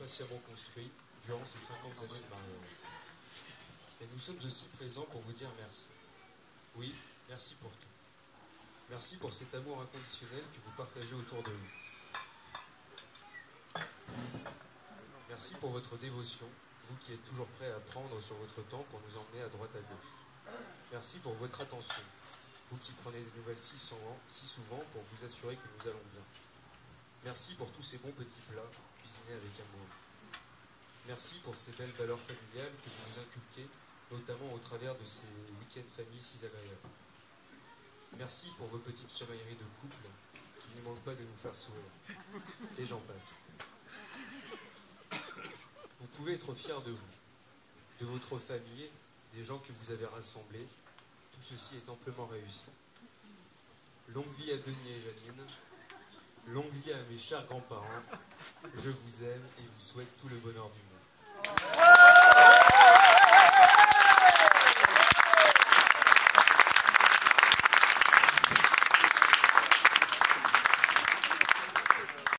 patiemment construit durant ces 50 années de mariage. Et nous sommes aussi présents pour vous dire merci. Oui, merci pour tout. Merci pour cet amour inconditionnel que vous partagez autour de vous. Merci pour votre dévotion, vous qui êtes toujours prêts à prendre sur votre temps pour nous emmener à droite à gauche. Merci pour votre attention, vous qui prenez des nouvelles si souvent pour vous assurer que nous allons bien. Merci pour tous ces bons petits plats cuisinés avec amour. Merci pour ces belles valeurs familiales que vous nous inculquez, notamment au travers de ces week-ends familles si agréables. Merci pour vos petites chamailleries de couple qui ne manquent pas de nous faire sourire. Et j'en passe. Vous pouvez être fiers de vous, de votre famille, des gens que vous avez rassemblés. Tout ceci est amplement réussi. Longue vie à Denis et Janine. Longue vie à mes chers grands-parents. Je vous aime et vous souhaite tout le bonheur du monde.